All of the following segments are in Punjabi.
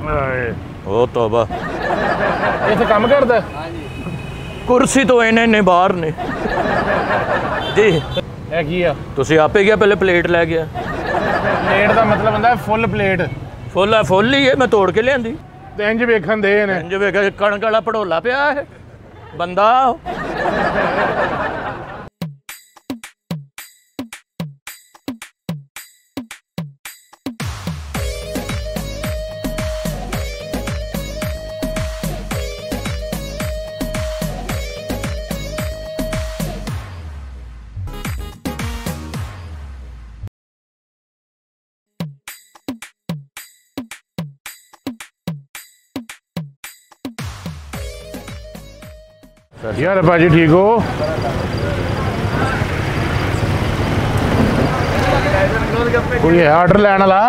ओ तौबा इत्थे काम करदा कुर्सी तो इन्ने बाहर ने जी है की आ तुसी आपे गया पहले प्लेट लै गया प्लेट दा मतलब हुंदा फुल प्लेट फुल ही है मैं तोड़ के लियांदी ते इंज वेखण दे ने इंज वेख कणक वाला पड़ोला पिया है बंदा यार भाजी ठीक हो कोई है ऑर्डर लेने वाला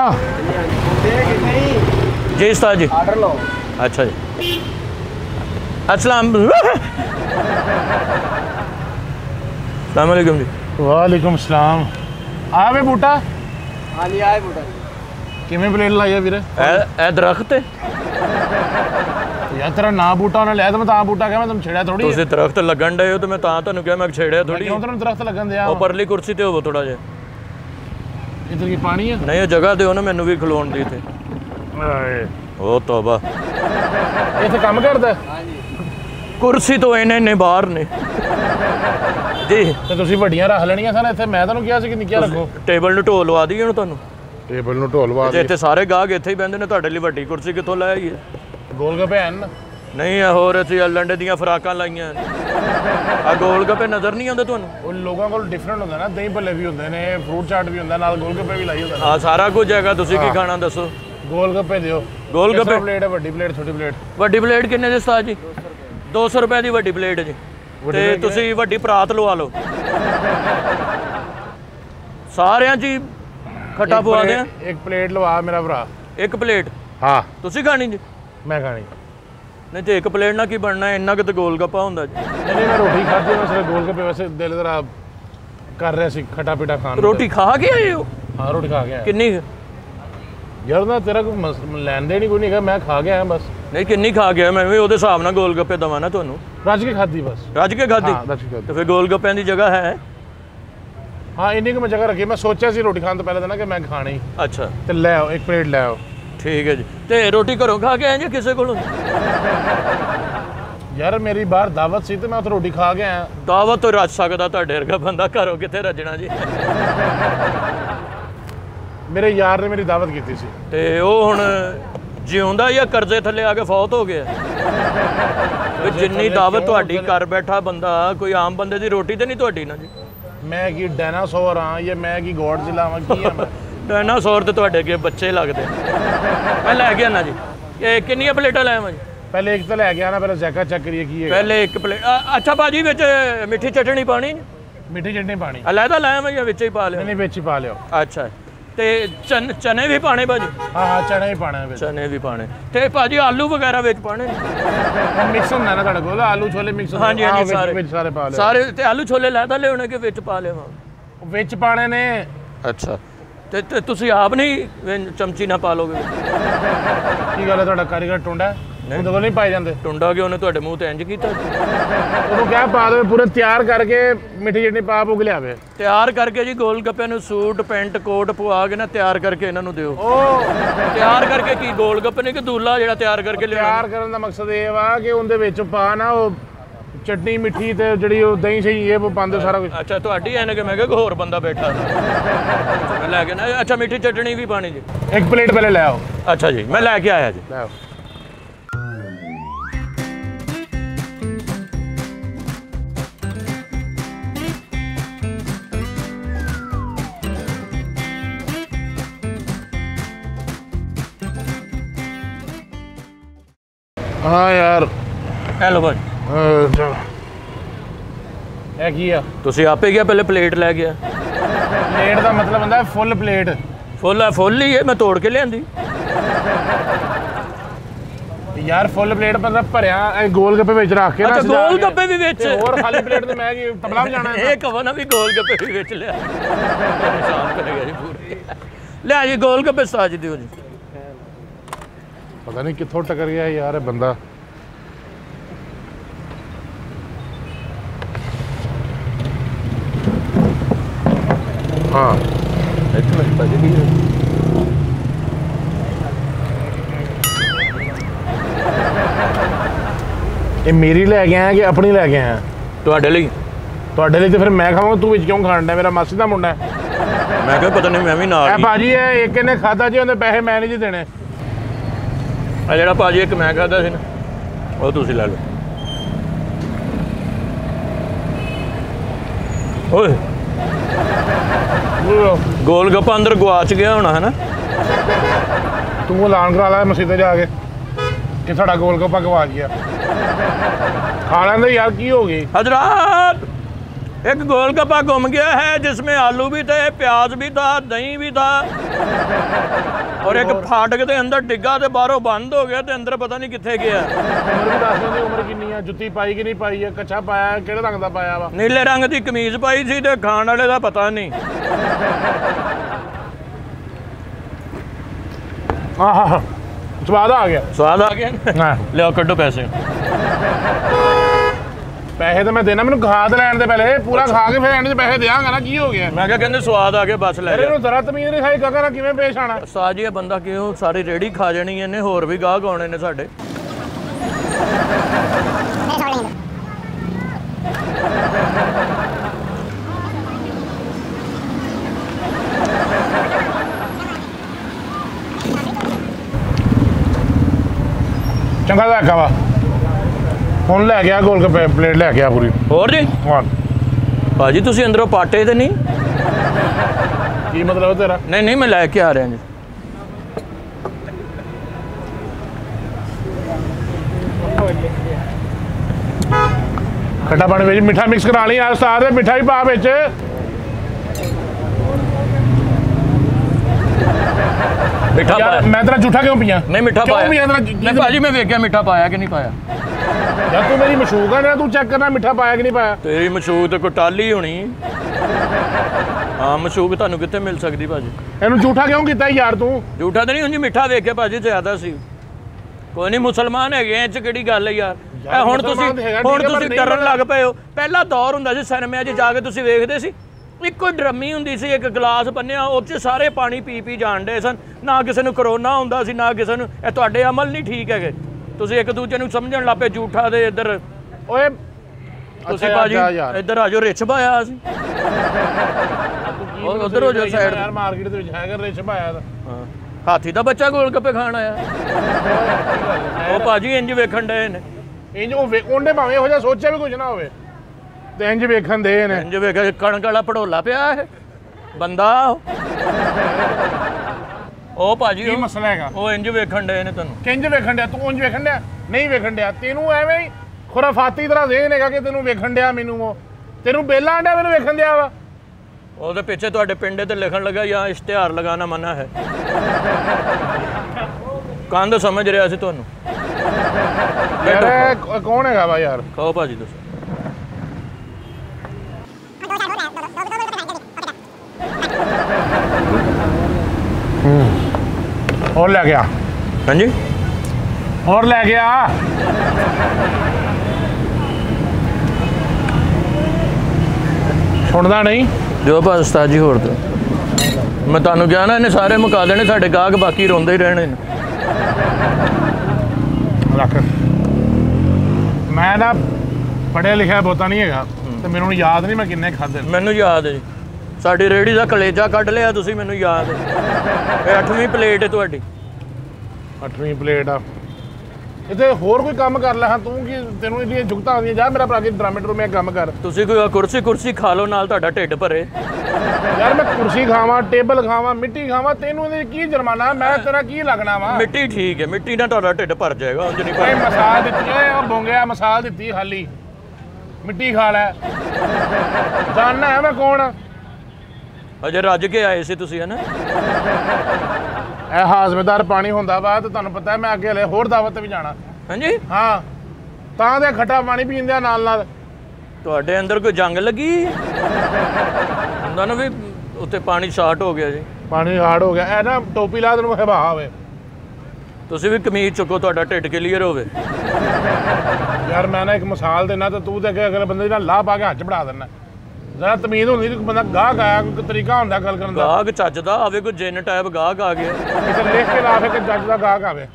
जी उस्ताद जी ऑर्डर लो अच्छा जी अस्सलाम वालेकुम जी वालेकुम सलाम आ वे बूटा हाँ जी आए बूटा किमें प्लेट लाई वीर ए दरख्त है यार तेरा ना बूटा उन्हें लिया तो मैं तां बूटा क्या मैं तुम छेड़िया थोड़ी तुसी दरख्त लगन डे हो तो मैं तां तुहानू क्या मैं छेड़िया थोड़ी क्यों तेरे दरख्त लगन दिया वो परली कुर्सी ते होवो थोड़ा जिहा इधर की पानी है नहीं जगह दिओ ना मैनू भी खलोण दी थे ओ तौबा इत्थे काम करदा हाँ जी कुर्सी तो इन्ने बाहर ने जी ਤੇ ਤੁਸੀਂ ਵੱਡੀਆਂ ਰੱਖ ਲੈਣੀਆਂ ਸਨ ਇੱਥੇ ਮੈਂ ਤੁਹਾਨੂੰ ਕਿਹਾ ਸੀ ਕਿ ਨਿੱਕੀਆਂ ਰੱਖੋ ਟੇਬਲ ਨੂੰ ਢੋਲ ਲਵਾ ਦਈਏ ਹੁਣ ਤੁਹਾਨੂੰ ਟੇਬਲ ਨੂੰ ਢੋਲ ਵਾ ਜੇ ਇੱਥੇ ਸਾਰੇ ਗਾਹਕ ਇੱਥੇ ਹੀ ਬਹਿੰਦੇ ਨੇ ਤੁਹਾਡੇ ਲਈ ਵੱਡੀ ਕੁਰਸੀ ਕਿੱਥੋਂ ਲੈ ਆਈਏ ਗੋਲ ਗੱਪੇ ਹਨ ਨਹੀਂ ਆ ਹੋਰ ਅਸੀਂ ਲੰਡੇ ਦੀਆਂ ਫਰਾਕਾਂ ਲਾਈਆਂ ਆ ਗੋਲ ਗੱਪੇ ਨਜ਼ਰ ਨਹੀਂ ਆਉਂਦੇ ਤੁਹਾਨੂੰ ਉਹ ਲੋਕਾਂ ਕੋਲ ਡਿਫਰੈਂਟ ਹੁੰਦਾ ਨਾ ਦਹੀਂ ਭੱਲੇ ਵੀ ਹੁੰਦੇ ਨੇ ਫਰੂਟ ਚਾਟ ਵੀ ਹੁੰਦਾ ਨਾਲ ਗੋਲ ਗੱਪੇ ਵੀ ਲਾਈ ਹੁੰਦਾ ਆ ਸਾਰਾ ਕੁਝ ਹੈਗਾ ਤੁਸੀਂ ਕੀ ਖਾਣਾ ਦੱਸੋ ਗੋਲ ਗੱਪੇ ਦਿਓ ਗੋਲ ਗੱਪੇ ਪਲੇਟ ਹੈ ਵੱਡੀ ਪਲੇਟ ਛੋਟੀ ਪਲੇਟ ਵੱਡੀ ਪਲੇਟ ਕਿੰਨੇ ਦੇ ਉਸਤਾਦ ਜੀ 200 ਰੁਪਏ ਦੀ ਵੱਡੀ ਪਲੇਟ ਜੀ ਤੇ ਤੁਸੀਂ ਵੱਡੀ ਪਰਾਤ ਲਵਾ ਲਓ ਸਾਰਿਆਂ ਜੀ ਖੱਟਾ ਪਵਾ ਦੇ ਇੱਕ ਪਲੇਟ ਲਵਾ ਮੇਰਾ ਭਰਾ ਇੱਕ ਪਲੇਟ ਹਾਂ ਤੁਸੀਂ ਖਾਣੀ ਜੀ ਮੈਂ ਖਾਣੀ ਨਹੀਂ ਤੇ ਇੱਕ ਪਲੇਟ ਨਾਲ ਕੀ ਬਣਨਾ ਇੰਨਾ ਕਿ ਤੇ ਗੋਲ ਗੱਪਾ ਹੁੰਦਾ ਜੀ ਨਹੀਂ ਮੈਂ ਰੋਟੀ ਖਾਧੀ ਮੈਂ ਸਿਰਫ ਗੋਲ ਗੱਪੇ ਵੈਸੇ ਦਿਲ ਜ਼ਰਾ ਕਰ ਰਿਹਾ ਸੀ ਖੱਟਾ ਪੀਟਾ ਖਾਣ ਨੂੰ ਰੋਟੀ ਖਾ ਕੇ ਆਏ ਹੋ ਹਾਂ ਰੋਟੀ ਖਾ ਕੇ ਆਇਆ ਕਿੰਨੀ ਯਾਰ ਨਾ ਤੇਰਾ ਕੋਈ ਲੈਣ ਦੇ ਨਹੀਂ ਕੋਈ ਨਹੀਂ ਹੈਗਾ ਮੈਂ ਖਾ ਕੇ ਆਇਆ ਬਸ ਨਹੀਂ ਕਿੰਨੀ ਖਾ ਗਿਆ ਮੈਂ ਵੀ ਉਹਦੇ ਹਿਸਾਬ ਨਾਲ ਗੋਲ ਗੱਪੇ ਦਵਾਂ ਨਾ ਤੁਹਾਨੂੰ ਰੱਜ ਕੇ ਖਾਧੀ ਬਸ ਰੱਜ ਕੇ ਖਾਧੀ ਹਾਂ ਰੱਜ ਕੇ ਖਾਧੀ ਤੇ ਫਿਰ ਗੋਲ ਗੱਪਿਆਂ ਦੀ ਜਗ੍ਹਾ ਹੈ ਹਾਂ ਇੰਨੀ ਕੁ ਮੈਂ ਜਗ੍ਹਾ ਰੱਖੀ ਮੈਂ ਸੋਚਿਆ ਸੀ ਰੋਟੀ ਖਾਣ ਤੋਂ ਪਹਿਲਾਂ ਤਾਂ ਨਾ ਕਿ ਮੈਂ ਖਾਣੀ ਅੱਛਾ ਤੇ ਲੈ ਆਓ ਇੱਕ ਪਲੇਟ ਲੈ ਆਓ ਠੀਕ ਹੈ ਜੀ ਤੇ ਰੋਟੀ ਘਰੋਂ ਖਾ ਕੇ ਆਏ ਜੀ ਕਿਸੇ ਕੋਲੋਂ ਯਾਰ ਮੇਰੀ ਬਾਹਰ ਦਾਵਤ ਸੀ ਤੇ ਮੈਂ ਉੱਥੇ ਰੋਟੀ ਖਾ ਕੇ ਆਇਆ ਦਾਵਤ ਤੋਂ ਰੱਜ ਸਕਦਾ ਤੁਹਾਡੇ ਵਰਗਾ ਬੰਦਾ ਘਰੋਂ ਕਿੱਥੇ ਰੱਜਣਾ ਜੀ ਮੇਰੇ ਯਾਰ ਨੇ ਮੇਰੀ ਦਾਵਤ ਕੀਤੀ ਸੀ ਤੇ ਉਹ ਹੁਣ ਜਿਉਂਦਾ ਜਾਂ ਕਰਜ਼ੇ ਥੱਲੇ ਆ ਕੇ ਫੌਤ ਹੋ ਗਿਆ ਵੀ ਜਿੰਨੀ ਦਾਵਤ ਤੁਹਾਡੀ ਕਰ ਬੈਠਾ ਬੰਦਾ ਕੋਈ ਆਮ ਬੰਦੇ ਦੀ ਰੋਟੀ ਤੇ ਨਹੀਂ ਤੁਹਾਡੀ ਨਾ ਜੀ ਮੈਂ ਕੀ ਡਾਇਨਾਸੌਰ ਹਾਂ ਜਾਂ ਮੈਂ ਕੀ ਗੋਡਜ਼ਿਲਾ ਹਾਂ ਕੀ ਹਾਂ ਮੈਂ ਡਾਇਨਾਸੌਰ ਤੇ ਤੁਹਾਡੇ ਅੱਗੇ ਬੱਚੇ ਲੱਗਦੇ ਮੈਂ ਲੈ ਕੇ ਆਣਾ ਜੀ ਇਹ ਕਿੰਨੀਆਂ ਪਲੇਟਾਂ ਲੈ ਆਵਾਂ ਜੀ ਪਹਿਲੇ ਇੱਕ ਤਾਂ ਲੈ ਕੇ ਆਣਾ ਪਹਿਲਾਂ ਜ਼ੈਕਾ ਚੈੱਕ ਕਰੀਏ ਕੀ ਹੈ ਪਹਿਲੇ ਇੱਕ ਪਲੇਟ ਅੱਛਾ ਭਾਜੀ ਵਿੱਚ ਮਿੱਠੀ ਚਟਣੀ ਪਾਣੀ ਮਿੱਠੀ ਚਟਨੀ ਪਾਣੀ ਅਲੱਗਾ ਲੈ ਆਵਾਂ ਜਾਂ ਵਿੱਚ ਹੀ ਪਾ ਲਿਓ ਨਹੀਂ ਵਿੱਚ ਹੀ ਪਾ ਲਿਓ ਅੱਛਾ ਤੇ ਚਨੇ ਵੀ ਪਾਣੇ ਭਾਜੀ ਹਾਂ ਹਾਂ ਚਨੇ ਹੀ ਪਾਣਾ ਵਿੱਚ ਚਨੇ ਵੀ ਪਾਣੇ ਤੇ ਭਾਜੀ ਆਲੂ ਵਗੈਰਾ ਵਿੱਚ ਪਾਣੇ ਮਿਕਸ ਹੁੰਦਾ ਨਾ ਤੁਹਾਡੇ ਕੋਲ ਆਲੂ ਛੋਲੇ ਮਿਕਸ ਹਾਂਜੀ ਹਾਂਜੀ ਸਾਰੇ ਵਿੱਚ ਸਾਰੇ ਪਾ ਲਿਓ ਸਾਰੇ ਤੇ ਆਲੂ ਛੋਲੇ ਲੈਦਾ ਲਿਆਉਣੇ ਕਿ ਵਿੱਚ ਪਾ ਲਿਆਵਾਂ ਵਿੱਚ ਪਾਣੇ ਨੇ ਅੱਛਾ ਤੇ ਤੁਸੀਂ ਆਪ ਨਹੀਂ ਚਮਚੀ ਨਾ ਪਾ ਲੋਗੇ ਕੀ ਗੱਲ ਹੈ ਤੁਹਾਡਾ ਕਾਰੀਗਰ ਟੁੰਡਾ ਉਹਦੇ ਕੋਲ ਨਹੀਂ ਪਾਏ ਜਾਂਦੇ ਟੁੰਡਾ ਕਿ ਉਹਨੇ ਤੁਹਾਡੇ ਮੂੰਹ ਤੇ ਇੰਜ ਕੀਤਾ ਉਹਨੂੰ ਕਿਹਾ ਪਾ ਦੇ ਪੂਰੇ ਤਿਆਰ ਕਰਕੇ ਮਿੱਠੀ ਚਟਨੀ ਪਾ ਪੁਗ ਲਿਆਵੇ ਤਿਆਰ ਕਰਕੇ ਜੀ ਗੋਲ ਗੱਪਿਆਂ ਨੂੰ ਸੂਟ ਪੈਂਟ ਕੋਟ ਪਵਾ ਕੇ ਨਾ ਤਿਆਰ ਕਰਕੇ ਇਹਨਾਂ ਨੂੰ ਦਿਓ ਉਹ ਤਿਆਰ ਕਰਕੇ ਕੀ ਗੋਲ ਗੱਪੇ ਨੇ ਕਿ ਦੂਲਾ ਜਿਹੜਾ ਤਿਆਰ ਕਰਕੇ ਲਿਆਉਣਾ ਤਿਆਰ ਕਰਨ ਦਾ ਮਕਸਦ ਇਹ ਵਾ ਕਿ ਉਹਦੇ ਵਿੱਚ ਪਾ ਨਾ ਉਹ ਚਟਨੀ ਮਿੱਠੀ ਤੇ ਜਿਹੜੀ ਉਹ ਦਹੀਂ ਸਹੀ ਇਹ ਪਾਉਂਦੇ ਸਾਰਾ ਕੁਝ ਅੱਛਾ ਤੁਹਾਡੀ ਐਨ ਕਿ ਮੈਂ ਕਿਹਾ ਹੋਰ ਬੰਦਾ ਬੈਠਾ ਮੈਂ ਲੈ ਕੇ ਨਾ ਅੱਛਾ ਮਿੱਠੀ ਚਟਣੀ ਵੀ ਪਾਣੀ ਜੀ ਇੱਕ ਪਲੇਟ ਪਹਿਲੇ ਲੈ ਆਓ ਅੱਛਾ ਜੀ ਮੈਂ ਲੈ ਕੇ ਆਇਆ ਜੀ ਲੈ ਆਓ हाँ यार ਹੈਲੋ ਭਾਜੀ ਇਹ ਕੀ ਆ ਤੁਸੀਂ ਆਪੇ ਗਿਆ ਪਹਿਲੇ ਪਲੇਟ ਲੈ ਗਿਆ ਪਲੇਟ ਦਾ ਮਤਲਬ ਹੁੰਦਾ ਫੁੱਲ ਪਲੇਟ ਫੁੱਲ ਹੀ ਹੈ ਮੈਂ ਤੋੜ ਕੇ ਲਿਆਂਦੀ ਯਾਰ ਫੁੱਲ ਪਲੇਟ ਮਤਲਬ ਭਰਿਆ ਗੋਲ ਗੱਪੇ ਵਿੱਚ ਰੱਖ ਕੇ ਨਾ ਗੋਲ ਗੱਪੇ ਵੀ ਵਿੱਚ ਹੋਰ ਖਾਲੀ ਪਲੇਟ ਤੇ ਮੈਂ ਕੀ ਤਬਲਾ ਵਜਾਣਾ ਇਹ ਕਹੋ ਨਾ ਵੀ ਗੋਲ ਗੱਪੇ ਵੀ ਵਿੱਚ ਲਿਆ ਨਿਸ਼ਾਨ ਕਰ ਗਿਆ ਜੀ ਪੂਰੇ ਲੈ ਜੀ ਗੋਲ ਗੱਪੇ ਸਾਜ ਦਿਓ ਜੀ ਪਤਾ ਨਹੀਂ ਕਿੱਥੋਂ ਟਕਰ ਗਿਆ ਯਾਰ ਇਹ ਬੰਦਾ। ਹਾਂ ਇੱਕ ਮਿੰਟ ਭਾਜੀ ਕੀ ਇਹ ਮੇਰੀ ਲੈ ਕੇ ਆਇਆ ਕਿ ਆਪਣੀ ਲੈ ਕੇ ਆਇਆ? ਤੁਹਾਡੇ ਲਈ। ਤੁਹਾਡੇ ਲਈ ਤੇ ਫਿਰ ਮੈਂ ਖਾਵਾਂਗਾ, ਤੂੰ ਵਿੱਚ ਕਿਉਂ ਖਾਣ ਡਿਆ? ਮੇਰਾ ਮਾਸੀ ਦਾ ਮੁੰਡਾ ਹੈ। ਮੈਂ ਕਿਹਾ ਪਤਾ ਨਹੀਂ ਮੈਂ ਵੀ ਨਾਲ ਇਹ ਹੀ। ਭਾਜੀ ਇਹ ਇੱਕ ਇਹਨੇ ਖਾਧਾ ਜੀ, ਉਹਦੇ ਪੈਸੇ ਮੈਂ ਨਹੀਂ ਜੀ ਦੇਣੇ। ਆ ਜਿਹੜਾ ਭਾਜੀ ਇੱਕ ਮੈਂ ਖਾਦਾ ਸੀ ਨਾ ਉਹ ਤੁਸੀਂ ਲੈ ਲਓ। ਓਏ ਗੋਲ ਗੱਪਾ ਅੰਦਰ ਗਵਾਚ ਗਿਆ ਹੋਣਾ ਹੈ ਨਾ। ਤੂੰ ਐਲਾਨ ਕਰਾ ਲੈ ਮਸੀਤੇ ਜਾ ਕੇ ਕਿ ਸਾਡਾ ਗੋਲ ਗੱਪਾ ਗਵਾਚ ਗਿਆ। ਖਾ ਲੈਂਦੇ ਯਾਰ, ਕੀ ਹੋ ਗਈ? हजरात एक गोलगप्पा गुम गया है जिसमें आलू भी थे, प्याज भी था, दही भी था और एक फाटक के अंदर डिग्गा ते बाहरों बंद हो गया ते अंदर पता नहीं किथे गया। ਉਮਰ ਵੀ ਦੱਸ ਦਿੰਦੀ, ਉਮਰ ਕਿੰਨੀ ਆ? ਜੁੱਤੀ ਪਾਈ ਕਿ ਨਹੀਂ ਪਾਈ ਹੈ? ਕੱਛਾ ਪਾਇਆ? ਕਿਹੜੇ ਰੰਗ ਦਾ ਪਾਇਆ ਵਾ? नीले रंग की कमीज पाई सी ते खाण वाले दा पता नहीं। ਆਹ ਸਵਾਦ ਆ ਗਿਆ। स्वाद आ गया। ਹਾਂ लियो कड्डो पैसे। ਪੈਸੇ ਤਾਂ ਮੈਂ ਦੇਣਾ, ਮੈਨੂੰ ਖਾ ਤੇ ਲੈਣ ਦੇ ਪਹਿਲੇ। ਪੂਰਾ ਖਾ ਕੇ ਫਿਰ ਐਂਡ 'ਚ ਪੈਸੇ ਦਿਆਂਗਾ ਨਾ। ਕੀ ਹੋ ਗਿਆ? मैं क्या कहंदे स्वाद आ गया बस ले ਅਰੇ जा। ਇਹਨੂੰ ਜ਼ਰਾ ਤਮੀਜ਼ ਨਹੀਂ ਖਾਈ ਕਾਕਾ, ਨਾ ਕਿਵੇਂ ਪੇਸ਼ ਆਣਾ? ਉਸਤਾਦ ਜੀ ਇਹ ਬੰਦਾ ਕਿਉਂ ਸਾਰੀ ਰੇੜੀ ਖਾ ਜਾਣੀ ਇਹਨੇ, ਹੋਰ ਵੀ ਗਾਹਕ ਆਉਣੇ ਨੇ ਸਾਡੇ। ਚੰਗਾ ਲੈ ਕੇ ਵਾ ਹੁਣ ਲੈ ਗਿਆ ਗੋਲ ਗੱਪੇ ਪਲੇਟ ਲੈ ਗਿਆ ਪੂਰੀ। ਹੋਰ ਜੀ ਹਾਂ ਭਾਜੀ ਤੁਸੀਂ ਅੰਦਰੋਂ ਪਾਟੇ ਤੇ ਨਹੀਂ? ਕੀ ਮਤਲਬ ਤੇਰਾ? ਨਹੀਂ ਨਹੀਂ ਮੈਂ ਲੈ ਕੇ ਆ ਰਿਹਾ ਜੀ। ਖੱਟਾ ਪਾਣੀ ਵਿੱਚ ਮਿੱਠਾ ਮਿਕਸ ਕਰਾ ਲਈ ਯਾਰ, ਸਾਰ ਦੇ ਮਿੱਠਾ ਵੀ ਪਾ ਵਿੱਚ। ਮਿੱਠਾ ਯਾਰ ਪਾਇਆ ਮੈਂ ਤੇਰਾ ਝੂਠਾ ਕਿਉਂ ਪੀਆਂ? ਨਹੀਂ ਮਿੱਠਾ ਕਿਉਂ ਪਾਇਆ ਪੀਆਂ ਤੇਰਾ? ਨਹੀਂ ਭਾਜੀ ਮੈਂ ਵੇਖਿਆ ਮਿੱਠਾ ਪਾਇਆ ਕਿ ਨਹੀਂ ਪਾਇਆ। ਯਾਰ ਤੂੰ ਮੇਰੀ ਮਸ਼ੂਕ ਆ ਨਾ, ਤੂੰ ਚੈੱਕ ਕਰਨਾ ਮਿੱਠਾ ਪਾਇਆ ਕਿ ਨਹੀਂ ਪਾਇਆ। ਤੇਰੀ ਮਸ਼ੂਕ ਤੇ ਕੋਈ ਟਾਲੀ ਹੋਣੀ। ਹਾਂ ਮਸ਼ੂਕ ਤੁਹਾਨੂੰ ਕਿੱਥੇ ਮਿਲ ਸਕਦੀ ਭਾਜੀ? ਇਹਨੂੰ ਝੂਠਾ ਕਿਉਂ ਕੀਤਾ ਯਾਰ ਤੂੰ? ਝੂਠਾ ਤਾਂ ਨਹੀਂ ਉਂਝ ਮਿੱਠਾ ਵੇਖਿਆ ਭਾਜੀ ਜ਼ਿਆਦਾ ਸੀ। ਕੋਈ ਨਹੀਂ ਮੁਸਲਮਾਨ ਹੈਗੇ ਇਹ ਚ ਕਿਹੜੀ ਗੱਲ ਹੈ ਯਾਰ। ਇਹ ਹੁਣ ਤੁਸੀਂ ਮੁਸਲਮਾਨ ਤਾਂ ਹੈਗਾ, ਹੁਣ ਠੀਕ ਹੈ, ਪਰ ਤੁਸੀਂ ਨਹੀਂ ਡਰਨ ਪਤਾ। ਲੱਗ ਪਏ ਹੋ। ਪਹਿਲਾ ਦੌਰ ਹੁੰਦਾ ਸੀ ਸਿਨੇਮਿਆਂ 'ਚ ਜਾ ਕੇ ਤੁਸੀਂ ਵੇਖਦੇ ਸੀ ਇੱਕੋ ਹੀ ਡਰਮੀ ਹੁੰਦੀ ਸੀ, ਇੱਕ ਗਲਾਸ ਬੰਨਿਆ, ਉਹ 'ਚ ਸਾਰੇ ਪਾਣੀ ਪੀ ਪੀ ਜਾਣ ਡੇ ਸਨ। ਨਾ ਕਿਸੇ ਨੂੰ ਕਰੋਨਾ ਹੁੰਦਾ ਸੀ ਨਾ ਕਿਸੇ ਨੂੰ। ਇਹ ਤੁਹਾਡੇ ਅਮਲ ਨਹੀਂ ਠੀਕ ਹੈਗੇ। ਤੁਸੀਂ ਇੱਕ ਦੂਜੇ ਨੂੰ ਸਮਝਣ ਲੱਗ ਪਏ ਝੂਠਾ ਦੇ ਇੱਧਰ। ਓਏ ਤੁਸੀਂ ਅੱਛਾ ਭਾਜੀ ਯਾਰ ਇੱਧਰ ਆ ਜਾਓ, ਰਿਛ ਪਾਇਆ ਅਸੀਂ। ਉੱਧਰ ਹੋ ਜਾਓ ਸਾਈਡ ਯਾਰ, ਮਾਰਕੀਟ ਦੇ ਵਿੱਚ ਹੈਗਾ ਰਿਛ ਪਾਇਆ ਤਾਂ। ਹਾਂ ਹਾਥੀ ਦਾ ਬੱਚਾ ਗੋਲ ਗੱਪੇ ਖਾਣ ਆਇਆ। ਉਹ ਭਾਜੀ ਇੰਜ ਵੇਖਣ ਡਏ ਨੇ। ਇੰਜ ਉਹਨੇ ਭਾਵੇਂ ਇਹੋ ਜਿਹਾ ਸੋਚਿਆ ਵੀ ਕੁਝ ਨਾ ਹੋਵੇ ਤੇ ਇੰਜ ਵੇਖਣ ਦੇ ਨੇ। ਇੰਜ ਵੇਖ ਕਣਕ ਵਾਲਾ ਪੜੋਲਾ ਪਿਆ ਇਹ ਬੰਦਾ। ਉਹ ਭਾਜੀ ਕੀ ਮਸਲਾ ਹੈਗਾ? ਉਹ ਇੰਜ ਵੇਖਣ ਡਏ ਨੇ ਤੁਹਾਨੂੰ। ਕਿੰਜ ਵੇਖਣ ਡਿਆ? ਤੂੰ ਉਂਝ ਵੇਖਣ ਡਿਆ? ਨਹੀਂ ਵੇਖਣ ਡਿਆ। ਤੈਨੂੰ ਐਵੇਂ ਹੀ ਖੁਰਾਫਾਤੀ ਤਰ੍ਹਾਂ ਦੇਣ ਹੈਗਾ ਕਿ ਤੈਨੂੰ ਵੇਖਣ ਡਿਆ ਮੈਨੂੰ। ਉਹ ਤੈਨੂੰ ਬੇਲਾ ਆਂਡਿਆ ਮੈਨੂੰ ਵੇਖਣ ਡਿਆ ਵਾ। ਉਹਦੇ ਪਿੱਛੇ ਤੁਹਾਡੇ ਪਿੰਡੇ ਤੇ ਲਿਖਣ ਲੱਗਾ ਜਾਂ ਇਸ਼ਤਿਹਾਰ ਲਗਾना ਮਨਾ ਹੈ। ਕੰਧ ਸਮਝ ਰਿਹਾ ਸੀ ਤੁਹਾਨੂੰ। ਯਾਰ ਇਹ ਕੌਣ ਹੈਗਾ ਵਾ ਯਾਰ? ਕਹੋ ਭਾਜੀ ਦੱਸੋ। ਹੋਰ ਲੈ ਗਿਆ? ਹਾਂਜੀ ਹੋਰ ਲੈ ਗਿਆ? ਸੁਣਦਾ ਨਹੀਂ? ਜੋ ਭਾਜੀ ਉਸਤਾਦ ਜੀ ਹੋਰ ਤੋਂ ਮੈਂ ਤੁਹਾਨੂੰ ਕਿਹਾ ਨਾ ਇਹਨੇ ਸਾਰੇ ਮੁਕਾ ਦੇਣੇ ਸਾਡੇ ਗਾਹਕ, ਬਾਕੀ ਰੋਂਦੇ ਹੀ ਰਹਿਣੇ ਨੇ। ਰੱਖ। ਮੈਂ ਨਾ ਪੜ੍ਹਿਆ ਲਿਖਿਆ ਬਹੁਤਾ ਨਹੀਂ ਹੈਗਾ ਤੇ ਮੈਨੂੰ ਹੁਣ ਯਾਦ ਨਹੀਂ ਮੈਂ ਕਿੰਨੇ ਖਾਦੇ। ਮੈਨੂੰ ਯਾਦ ਹੈ ਜੀ, ਸਾਡੀ ਰੇਹੜੀ ਦਾ ਕਲੇਜਾ ਕੱਢ ਲਿਆ ਤੁਸੀਂ, ਮੈਨੂੰ ਯਾਦ ਹੈ। ਇਹ 8ਵੀਂ ਪਲੇਟ ਹੈ ਤੁਹਾਡੀ। 8ਵੀਂ ਪਲੇਟ ਆ। ਇੱਥੇ ਹੋਰ ਕੋਈ ਕੰਮ ਕਰ ਲੈ। ਹਾਂ ਤੂੰ ਕੀ, ਤੈਨੂੰ ਇਹਦੀਆਂ ਜੁਗਤਾਂ ਆਉਂਦੀਆਂ? ਜਾ ਮੇਰਾ ਭਰਾ ਕੇ ਡਰਾਮੇ ਡਰੂਮੇ ਕੰਮ ਕਰ। ਤੁਸੀਂ ਕੋਈ ਕੁਰਸੀ ਖਾ ਲਓ ਨਾਲ ਤੁਹਾਡਾ ਢਿੱਡ ਭਰੇ। ਯਾਰ ਮੈਂ ਕੁਰਸੀ ਖਾਵਾਂ, ਟੇਬਲ ਖਾਵਾਂ, ਮਿੱਟੀ ਖਾਵਾਂ, ਤੈਨੂੰ ਇਹਦੇ 'ਚ ਕੀ ਜੁਰਮਾਨਾ? ਮੈਂ ਤੇਰਾ ਕੀ ਲੱਗਣਾ ਵਾ? ਮਿੱਟੀ ਠੀਕ ਹੈ, ਮਿੱਟੀ ਨਾਲ ਤੁਹਾਡਾ ਢਿੱਡ ਭਰ ਜਾਏਗਾ, ਉਂਝ ਨਹੀਂ ਓਏ ਭਰਦਾ। ਮਸਾਲ ਦਿੱਤੀ, ਓਏ ਉਹ ਬੋਂਗਿਆ ਮਸਾਲ ਦਿੱਤੀ ਖਾਲੀ। ਮਿੱਟੀ ਖਾ ਲੈ। ਜਾਣਨਾ ਹੈ ਮੈਂ ਕੌਣ ਆ? ਅਜੇ ਰੱਜ ਕੇ ਆਏ ਸੀ ਤੁਸੀਂ, ਹੈ ਨਾ? ਇਹ ਹਾਜ਼ਮੇਦਾਰ ਪਾਣੀ ਹੁੰਦਾ ਵਾ ਤੇ ਤੁਹਾਨੂੰ ਪਤਾ ਮੈਂ ਅੱਗੇ ਹਲੇ ਹੋਰ ਦਾਵਤ ਤੇ ਵੀ ਜਾਣਾ। ਹਾਂਜੀ ਹਾਂ ਤਾਂ ਦੇ ਖੱਟਾ ਪਾਣੀ ਪੀਂਦੇ ਆ ਨਾਲ ਨਾਲ। ਤੁਹਾਡੇ ਅੰਦਰ ਕੋਈ ਜੰਗ ਲੱਗੀ ਹੁੰਦਾ ਨਾ ਵੀ ਉੱਤੇ ਪਾਣੀ ਸ਼ਾਰਟ ਹੋ ਗਿਆ ਜੀ। ਪਾਣੀ ਹਾਰਡ ਹੋ ਗਿਆ। ਇਹ ਨਾ ਟੋਪੀ ਲਾ ਤੈਨੂੰ ਹਵਾ ਹੋਵੇ। ਤੁਸੀਂ ਵੀ ਕਮੀਜ਼ ਚੁੱਕੋ, ਤੁਹਾਡਾ ਢਿੱਡ ਕਲੀਅਰ ਹੋਵੇ। ਯਾਰ ਮੈਂ ਨਾ ਇੱਕ ਮਿਸਾਲ ਦੇਣਾ ਤੇ ਤੂੰ ਤੇ ਅੱਗੇ ਅਗਲੇ ਬੰਦੇ ਨਾਲ ਲਾਹ ਪਾ ਕੇ ਹੱਥ 'ਚ ਫੜਾ ਦੇਣਾ। ਜ਼ਰਾ ਤਮੀਜ਼ ਹੁੰਦੀ ਕਿ ਬੰਦਾ ਗਾਹਕ ਆਇਆ, ਕੋਈ ਤਰੀਕਾ ਹੁੰਦਾ ਗੱਲ ਕਰਨ ਦਾ। ਗਾਹਕ ਚੱਜਦਾ ਆਵੇ, ਕੋਈ ਜਿੰਨ ਟਾਈਪ ਗਾਹਕ ਆ ਗਿਆ। ਕਿਸੇ ਲਿਖ ਕੇ ਲਾ ਫੇ ਕਿ ਜੱਜ ਦਾ ਗਾਹਕ ਆਵੇ।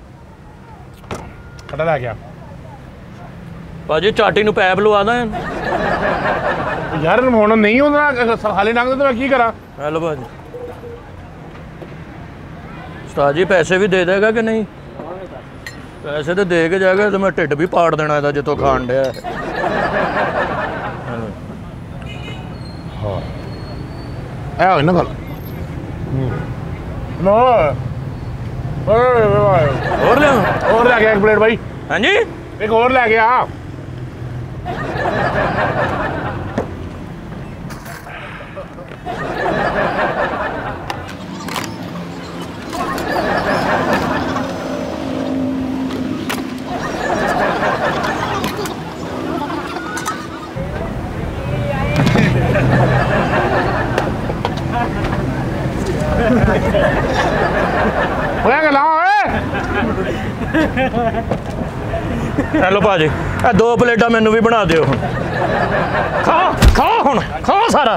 ਖੜਾ ਲੈ ਗਿਆ ਭਾਜੀ ਚਾਟੀ ਨੂੰ ਪੈਪ ਲਵਾ ਦਾਂ। ਯਾਰ ਹੁਣ ਨਹੀਂ ਹੁੰਦਾ ਹਾਲੇ ਲੰਘਦੇ ਤਾਂ ਮੈਂ ਕੀ ਕਰਾਂ। ਹੈਲੋ ਭਾਜੀ, ਉਸਤਾਦ ਜੀ ਪੈਸੇ ਵੀ ਦੇ ਦੇਗਾ ਕਿ ਨਹੀਂ? ਪੈਸੇ ਤਾਂ ਦੇ ਕੇ ਜਾਏਗਾ ਤੇ ਮੈਂ ਢਿੱਡ ਵੀ ਪਾੜ ਦੇਣਾ ਇਹਦਾ ਜਿੱਥੋਂ ਖਾਣ ਡਿਆ। ਹਾਂ ਐ ਹੋਈ ਨਾ ਗੱਲ। ਨੋ ਹੋਰ ਲਿਆ? ਹੋਰ ਲੈ ਗਿਆ ਇੱਕ ਪਲੇਟ ਬਾਈ। ਹਾਂਜੀ ਇੱਕ ਹੋਰ ਲੈ ਗਿਆ। ਹੋਇਆ ਗੱਲਾਂ ਓਏ। ਹੈਲੋ ਭਾਜੀ, ਇਹ 2 ਪਲੇਟਾਂ ਮੈਨੂੰ ਵੀ ਬਣਾ ਦਿਓ। ਖਾ ਖਾ ਹੁਣ, ਖਾ ਸਾਰਾ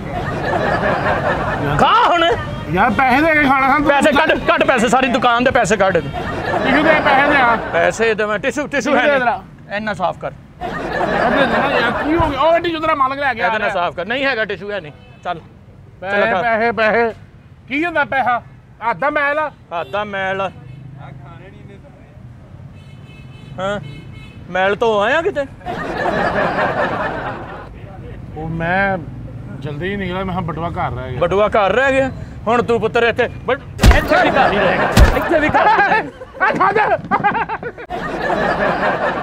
ਖਾ ਹੁਣ। ਯਾਰ ਪੈਸੇ ਦੇ ਕੇ ਖਾਣਾ ਸਾਨੂੰ। ਪੈਸੇ ਕੱਢ, ਕੱਢ ਪੈਸੇ, ਸਾਰੀ ਦੁਕਾਨ ਦੇ ਪੈਸੇ ਕੱਢ। ਟਿਸ਼ੂ ਦੇ ਪੈਸੇ ਦੇ ਆ। ਪੈਸੇ ਤੇ ਮੈਂ ਟਿਸ਼ੂ ਹੈ ਇੰਨਾ ਸਾਫ਼ ਕਰ। ਯਾਰ ਕੀ ਹੋ ਗਿਆ? ਉਹ ਟਿਸ਼ੂ ਤੇਰਾ ਮਾਲਕ ਲੈ ਗਿਆ। ਇਹਦੇ ਨਾਲ ਸਾਫ਼ ਕਰ। ਨਹੀਂ ਹੈਗਾ ਟਿਸ਼ੂ, ਹੈ ਨਹੀਂ। ਚੱਲ ਪੈਸੇ ਪੈਸੇ ਪੈਸੇ ਕੀ ਹੁੰਦਾ ਪੈਸਾ? ਹੱਥ ਦਾ ਮੈਲ ਆ। ਹੱਥ ਦਾ ਮੈਲ। ਹਾਂ ਮੈਲ ਤੋਂ ਆਇਆ ਕਿਤੇ? ਉਹ ਮੈਂ ਜਲਦੀ ਹੀ ਨਿਕਲਿਆ। ਮੈਂ ਬਟੂਆ ਘਰ ਰਹਿ ਗਿਆ। ਬਟੂਆ ਘਰ ਰਹਿ ਗਿਆ। ਹੁਣ ਤੂੰ ਪੁੱਤਰ ਇੱਥੇ ਇੱਥੇ ਵੀ ਘਰ ਹੀ ਰਹੇਗਾ। ਇੱਥੇ ਵੀ ਘਰ ਹੀ ਰਹੇਗਾ।